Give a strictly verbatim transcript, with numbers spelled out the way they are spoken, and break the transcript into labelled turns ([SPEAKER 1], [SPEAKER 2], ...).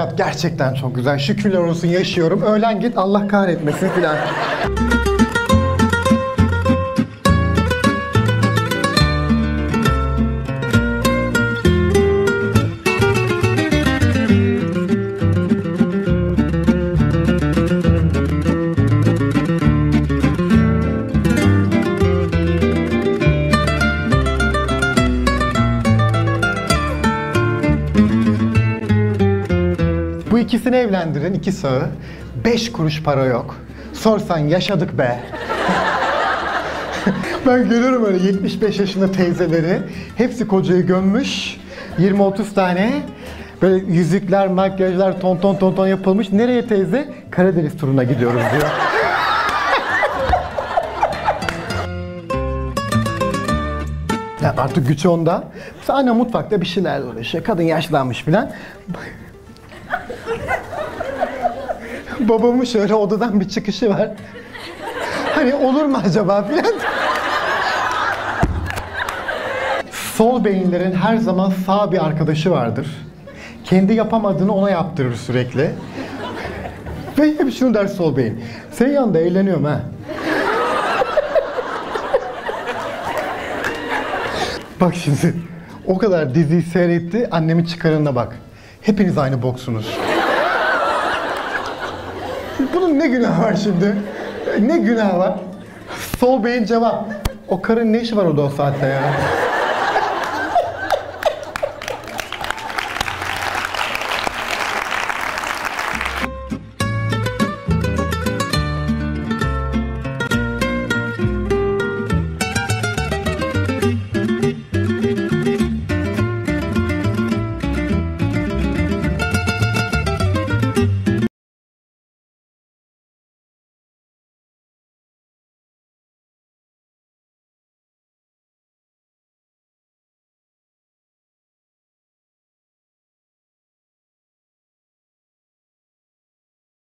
[SPEAKER 1] hayat gerçekten çok güzel. Şükürler olsun yaşıyorum. Öğlen git Allah kahretmesin filan. Bu ikisini evlendirin, iki sağı. Beş kuruş para yok. Sorsan yaşadık be. Ben görüyorum öyle yetmiş beş yaşında teyzeleri. Hepsi kocayı gömmüş. yirmi otuz tane. Böyle yüzükler, makyajlar, ton ton ton ton yapılmış. Nereye teyze? Karadeniz turuna gidiyoruz diyor. Ya artık güç onda. Mesela anne mutfakta bir şeyler uğraşıyor. Kadın yaşlanmış filan. Babamın şöyle odadan bir çıkışı var. Hani olur mu acaba filan. Sol beyinlerin her zaman sağ bir arkadaşı vardır. Kendi yapamadığını ona yaptırır sürekli. Ve hep şunu der sol beyin. Senin yanında eğleniyorum ha. Bak şimdi, o kadar diziyi seyretti, annemin çıkarına bak. Hepiniz aynı boksunuz. Bunun ne günahı var şimdi? Ne günahı var? Sol beyin cevap. O karın ne işi var orada o saatte ya?